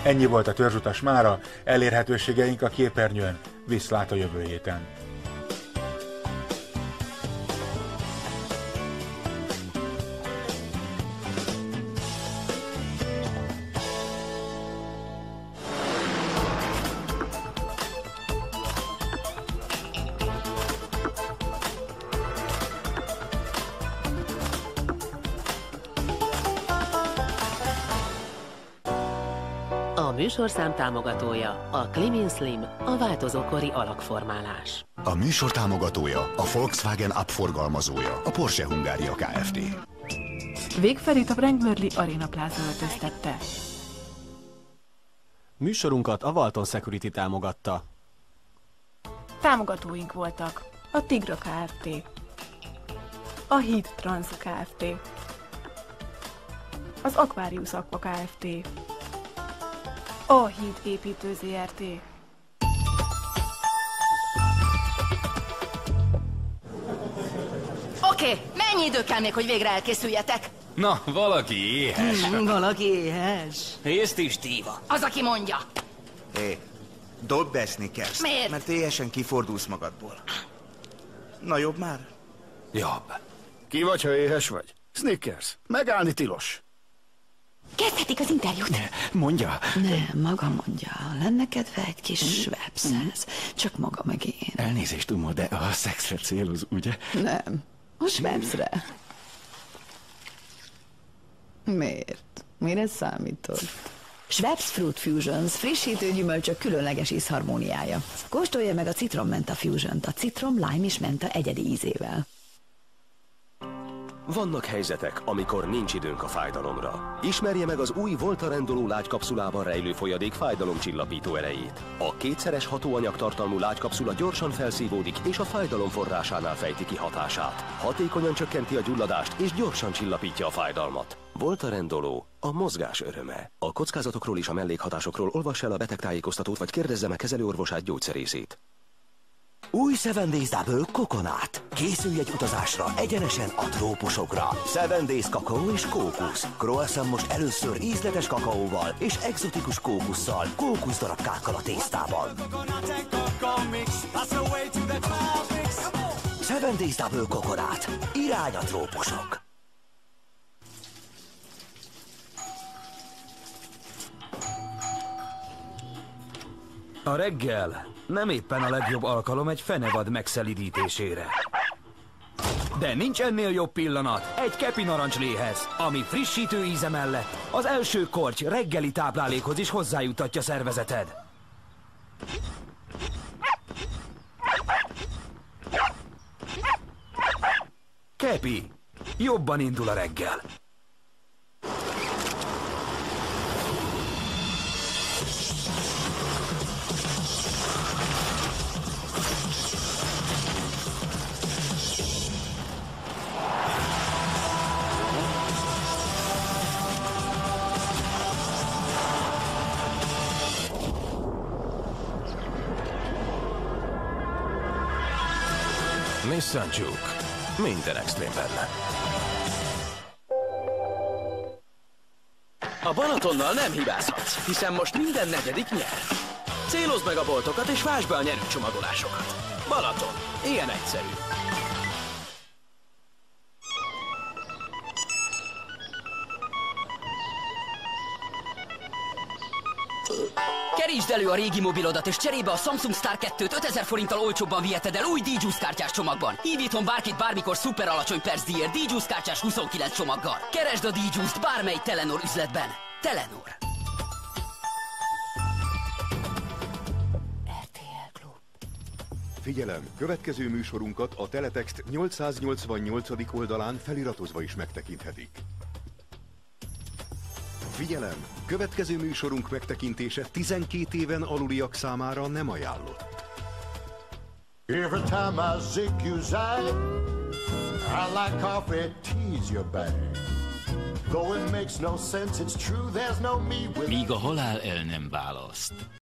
Ennyi volt a törzsutas mára, elérhetőségeink a képernyőn. Viszlát a jövő héten. A műsorszám támogatója a Klimin Slim, a változókori alakformálás. A műsor támogatója a Volkswagen Up forgalmazója, a Porsche Hungária Kft. Végfelét a Brangmerli Arena Plaza öltöztette. Műsorunkat a Walton Security támogatta. Támogatóink voltak a Tigra Kft., a Híd Trans Kft., az Aquarius Aqua Kft., a Híd Építő Zrt. Oké, mennyi idő kell még, hogy végre elkészüljetek? Na, valaki éhes. Valaki éhes. Észt is díva. Az, aki mondja. Hé, dobd be Snickers. Miért? Mert éhesen kifordulsz magadból. Na jobb már? Jobb. Ki vagy, ha éhes vagy? Snickers. Megállni tilos. Kezdhetik az interjút. Mondja. Nem, maga mondja. Lenne kedve egy kis Schweppeshez. Csak maga meg én. Elnézést, Uma, de a szexre céloz, ugye? Nem, a Schweppesre. Miért? Mire számított? Schweppes Fruit Fusions, frissítő gyümölcsök különleges ízharmóniája. Kóstolja meg a citrommenta fusion-t, a citrom, lime és menta egyedi ízével. Vannak helyzetek, amikor nincs időnk a fájdalomra. Ismerje meg az új Voltarendoló lágykapszulában rejlő folyadék fájdalomcsillapító erejét. A kétszeres hatóanyagtartalmú lágykapszula gyorsan felszívódik, és a fájdalom forrásánál fejti ki hatását. Hatékonyan csökkenti a gyulladást, és gyorsan csillapítja a fájdalmat. Voltarendoló, a mozgás öröme. A kockázatokról és a mellékhatásokról olvass el a betegtájékoztatót, vagy kérdezze meg kezelőorvosát, gyógyszerészét. Új 7 Days Double Coconut. Készülj egy utazásra egyenesen a trópusokra. 7 Days kakaó és kókusz. Croissant most először ízletes kakaóval és egzotikus kókusszal, kókuszdarabkákkal a tésztában. 7 Days Double Coconut. Irány a trópusok. A reggel nem éppen a legjobb alkalom egy fenevad megszelidítésére. De nincs ennél jobb pillanat egy kepi narancsléhez, ami frissítő íze mellett az első korty reggeli táplálékhoz is hozzájutatja szervezeted. Kepi. Jobban indul a reggel. Nissan Juke. Minden extrém benne. A Balatonnal nem hibázhatsz, hiszen most minden negyedik nyer. Célozd meg a boltokat és vásd be a nyerőcsomagolásokat. Balaton. Ilyen egyszerű. Kerítsd elő a régi mobilodat, és cserébe a Samsung Star 2-t 5000 forinttal olcsóbban viheted el új D-Juice kártyás csomagban. Hívj itthon bárkit bármikor szuper alacsony percdíjért D-Juice kártyás 29 csomaggal. Keresd a D-Juice-t bármely Telenor üzletben. Telenor. RTL Klub. Figyelem! Következő műsorunkat a Teletext 888. oldalán feliratozva is megtekinthetik. Figyelem! Következő műsorunk megtekintése 12 éven aluliak számára nem ajánlott. Every time I zig you zag, I like coffee, tease your bag. Though it makes no sense, it's true, there's no me with... Míg a halál el nem választ.